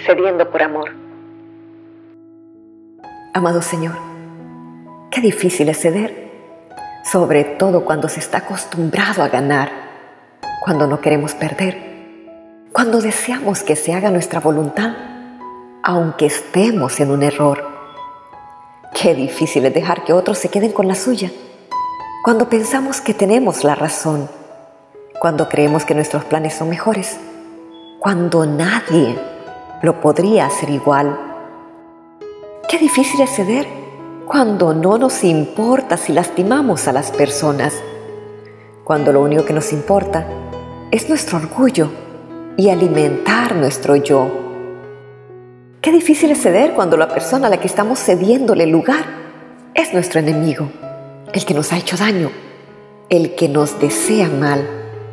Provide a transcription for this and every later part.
cediendo por amor. Amado Señor, qué difícil es ceder, sobre todo cuando se está acostumbrado a ganar, cuando no queremos perder, cuando deseamos que se haga nuestra voluntad, aunque estemos en un error. Qué difícil es dejar que otros se queden con la suya, cuando pensamos que tenemos la razón, cuando creemos que nuestros planes son mejores, cuando nadie lo podría hacer igual. Qué difícil es ceder cuando no nos importa si lastimamos a las personas, cuando lo único que nos importa es nuestro orgullo y alimentar nuestro yo. Qué difícil es ceder cuando la persona a la que estamos cediéndole lugar es nuestro enemigo, el que nos ha hecho daño, el que nos desea mal.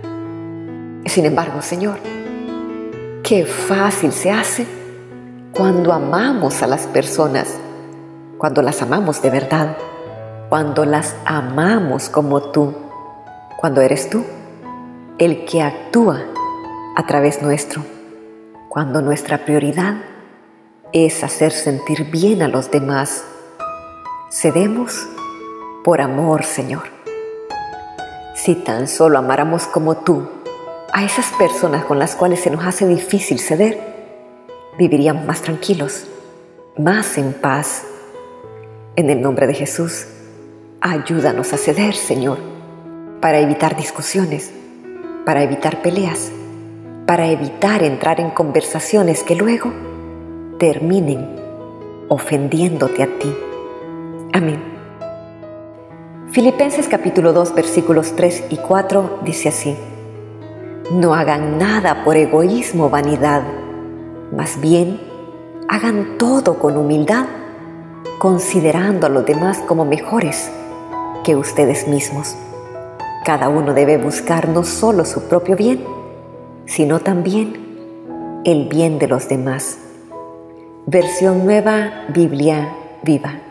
Sin embargo, Señor, qué fácil se hace cuando amamos a las personas, cuando las amamos de verdad, cuando las amamos como tú, cuando eres tú el que actúa a través nuestro, cuando nuestra prioridad es hacer sentir bien a los demás. Cedemos por amor, Señor. Si tan solo amáramos como tú a esas personas con las cuales se nos hace difícil ceder, viviríamos más tranquilos, más en paz. En el nombre de Jesús, ayúdanos a ceder, Señor, para evitar discusiones, para evitar peleas, para evitar entrar en conversaciones que luego terminen ofendiéndote a ti. Amén. Filipenses capítulo 2, versículos 3 y 4 dice así: No hagan nada por egoísmo o vanidad, más bien hagan todo con humildad, considerando a los demás como mejores que ustedes mismos. Cada uno debe buscar no solo su propio bien, sino también el bien de los demás. Versión Nueva Biblia Viva.